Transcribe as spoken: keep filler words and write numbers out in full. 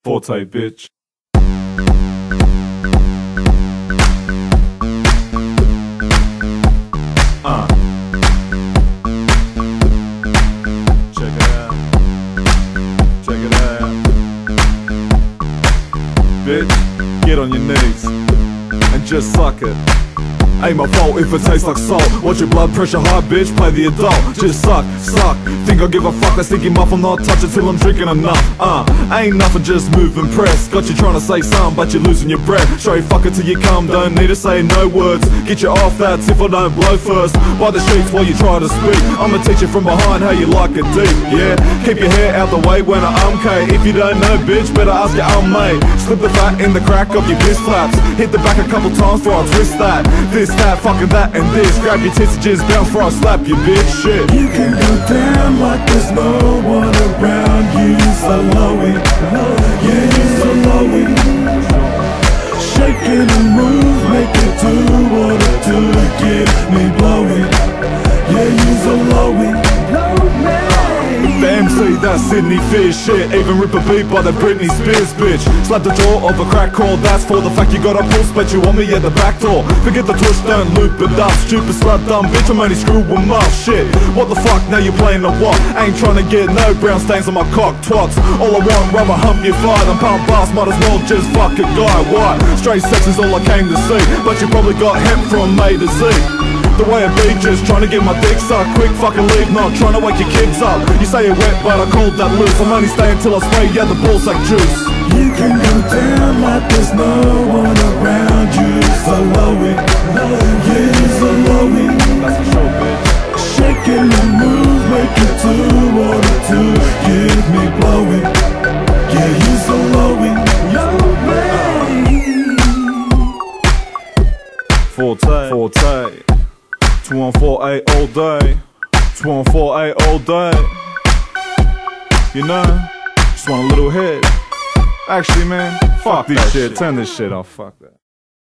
Forte, bitch. Uh. Check it out. Check it out. Bitch, get on your knees and just suck it. Ain't my fault if it tastes like salt. Watch your blood pressure high, bitch, play the adult. Just suck, suck, think I'll give a fuck. That stinky muff, I'll not touch it till I'm drinking enough. Uh, ain't nothing, just move and press. Got you trying to say something, but you're losing your breath. Straight fuck it till you come, don't need to say no words. Get you off that if I don't blow first. By the streets while you try to speak. I'ma teach you from behind how you like it deep, yeah. Keep your hair out the way when I umk. If you don't know, bitch, better ask your own mate. Slip the fat in the crack of your piss flaps. Hit the back a couple times before I twist that. This, that, fucking that and this. Grab your tits and just bounce before I slap you, bitch, shit. You can go down like there's no one around you. So low it, yeah, you so low it. Shake it and move, make it do what it do. Get me blowing, yeah, you so low it. The M C, that's Sydney Fish, shit. Even rip a beat by the Britney Spears, bitch. Slap the door of a crack call, that's for the fact you got a pulse, but you want me at the back door. Forget the twist, don't loop it up. Stupid slap dumb bitch, I'm only screwing up, shit. What the fuck, now you playing the what? Ain't trying to get no brown stains on my cock, twats. All I want, rather hump your fight. I'm pump bass, might as well just fuck a guy, what? Straight sex is all I came to see, but you probably got hemp from A to Z. The way I be, just trying to get my dick sucked. Quick fucking leave, not trying to wake your kids up. You say you're wet, but I called that loose. I'm only staying till I spray, yeah, the balls like juice. You can go down like there's no one around you. So low it, yeah, you so low it. That's for sure, bitch. Shake it and move, make it do what it do. Give me blowing, yeah, you so low it. Forte, Forte. two one four eight all day, two one four eight all day. You know, just want a little hit. Actually, man, fuck, fuck this shit. shit, turn this shit off, fuck that.